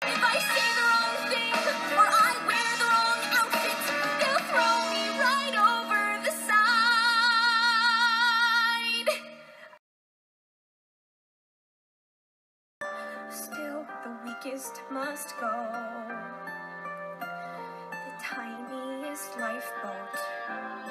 If I say the wrong thing or I wear the wrong outfit, they'll throw me right over the side. Still, the weakest must go. The tiniest lifeboat